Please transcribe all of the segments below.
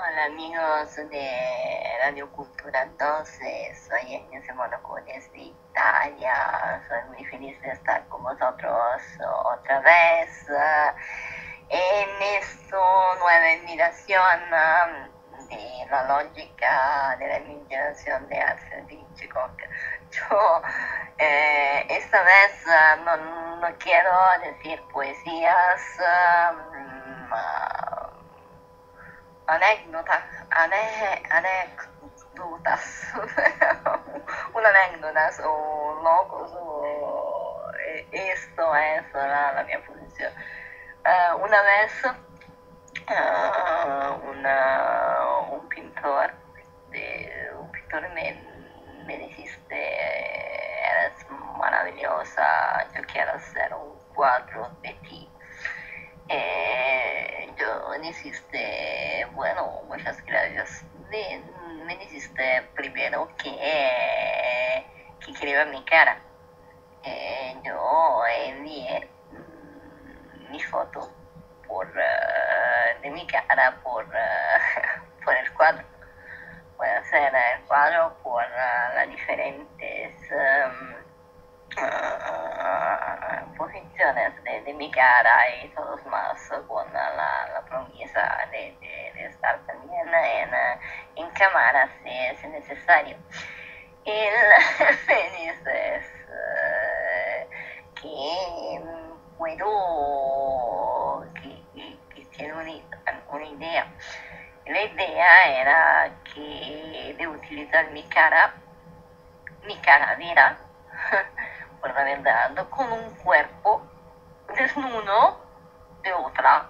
Hola amigos de Radio Cultura 12, soy Agnes Mónaco desde Italia, soy muy feliz de estar con vosotros otra vez en esta nueva invitación de la lógica de la imaginación de Alfred Hitchcock. Yo esta vez no quiero decir poesías, anécdotas, anécdotas o locos, o esto es la mia posición. Una vez un pintor, me dijiste, eres maravillosa, yo quiero hacer un cuadro de ti. Yo dijiste, bueno, muchas gracias. Me dijiste primero que quería mi cara. Yo envié mi foto de mi cara por el cuadro. Puede hacer el cuadro por las diferentes posiciones de mi cara y todos más, con la promesa de estar también en cámara si es necesario. Él me dice que puedo, que tiene una idea. La idea era que de utilizar mi cara vera, por la verdad, con un cuerpo desnudo de otra.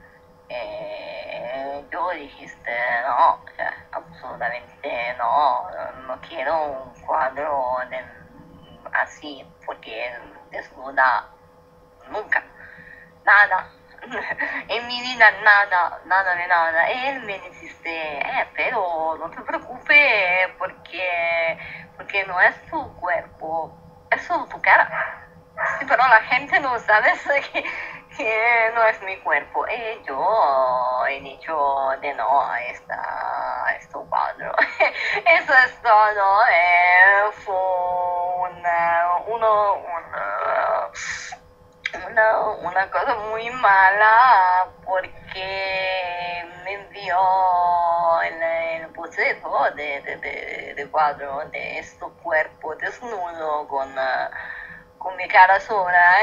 Yo dijiste, no, absolutamente no quiero un cuadro así, porque desnuda nunca, nada. En mi vida nada de nada. Él me dijiste, pero no te preocupes porque no es tu cuerpo, es solo tu cara. Sí, pero la gente no sabe que no es mi cuerpo. Y yo he dicho de no a este cuadro. Eso es todo. Fue una cosa muy mala porque me envió el boceto de cuadro de este cuerpo desnudo con mi cara sola.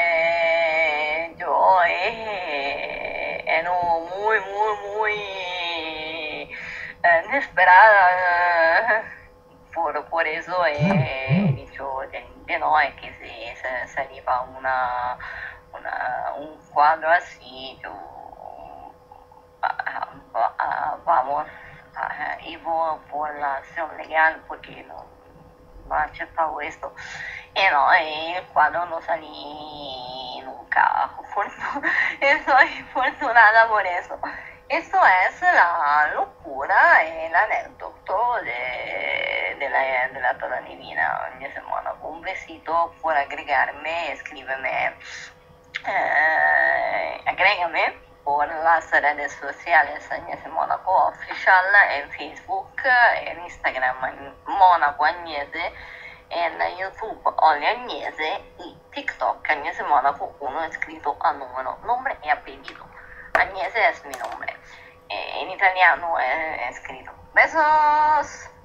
Yo era muy desesperada. Por eso he dicho de no, es que si se salía un cuadro así, yo vamos y voy por la acción legal porque no ha aceptado esto. Y no, el cuadro no salí nunca. Estoy afortunada por eso. Esto es la locura y el anécdota de la toda divina, mi semana. Un besito por agregarme, escríbeme, agrégame por las redes sociales Agnese Monaco Official, en Facebook, en Instagram Monaco Agnese, en YouTube Olio Agnese y TikTok Agnese Monaco 1 escrito a número, nombre y apellido. Agnese es mi nombre. En italiano es escrito. Besos.